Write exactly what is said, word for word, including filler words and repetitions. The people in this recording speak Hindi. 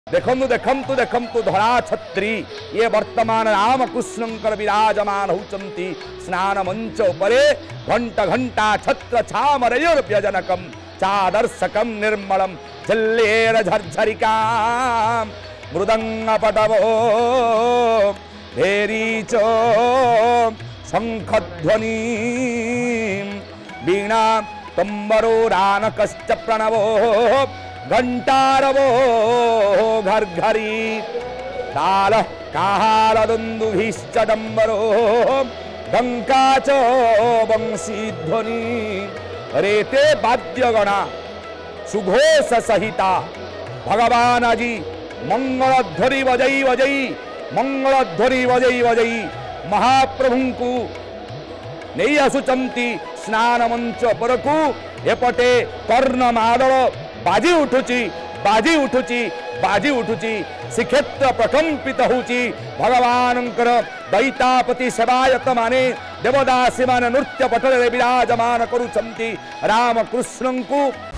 देखु देखु देखु धरा छत्री ये वर्तमान रामकृष्णंकर विराजमान होती स्नान मंच उपरे घंटा घंटा छत्र छामरयोर्व्यजनकम चादर्शकम निर्मलम झल्लेर झर्झरिका मृदंग पटवो भेरीचो शंखध्वनि वीणा तंबरो रानकश्च प्रणवो घंटारवो घर घरी ताल काहाल दुंदुभिश्च डंबरो डंका च वंशी ध्वनि रेते वाद्यगणा सुघोष सहिता भगवान आजी मंगलध्वनि बजई बजई मंगलध्वनि बजई बजई महाप्रभु को नहीं आसुचंती स्नान मंच परकू एपटे कर्ण मादल बाजी उठुची बाजी उठुची बाजी उठुची श्रीक्षेत्र प्रकंपित होची भगवानंकर दैतापति सेवायत माने देवदासी मान नृत्य पटल विराजमान करुचंती रामकृष्ण को